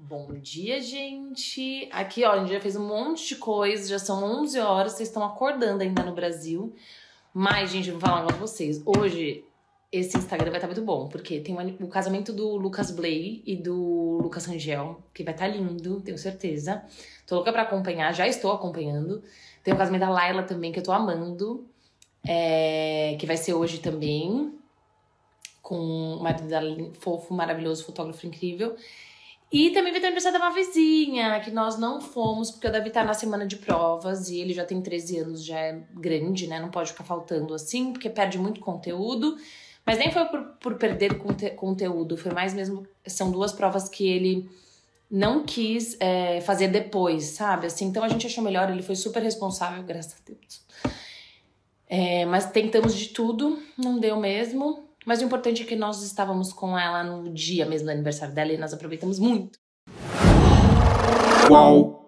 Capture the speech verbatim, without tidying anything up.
Bom dia, gente. Aqui, ó, a gente já fez um monte de coisa, já são onze horas, vocês estão acordando ainda no Brasil. Mas, gente, eu vou falar um negócio pra vocês. Hoje, esse Instagram vai estar muito bom, porque tem o casamento do Lucas Bley e do Lucas Rangel, que vai estar lindo, tenho certeza. Tô louca pra acompanhar, já estou acompanhando. Tem o casamento da Laila também, que eu tô amando, é... que vai ser hoje também, com o marido dela fofo, maravilhoso, fotógrafo incrível. E também vai ter o aniversário da uma vizinha, que nós não fomos, porque o Davi tá na semana de provas e ele já tem treze anos, já é grande, né? Não pode ficar faltando assim, porque perde muito conteúdo. Mas nem foi por, por perder conte conteúdo, foi mais mesmo... São duas provas que ele não quis é, fazer depois, sabe? Assim, então a gente achou melhor, ele foi super responsável, graças a Deus. É, mas tentamos de tudo, não deu mesmo. Mas o importante é que nós estávamos com ela no dia mesmo do aniversário dela e nós aproveitamos muito. Uau!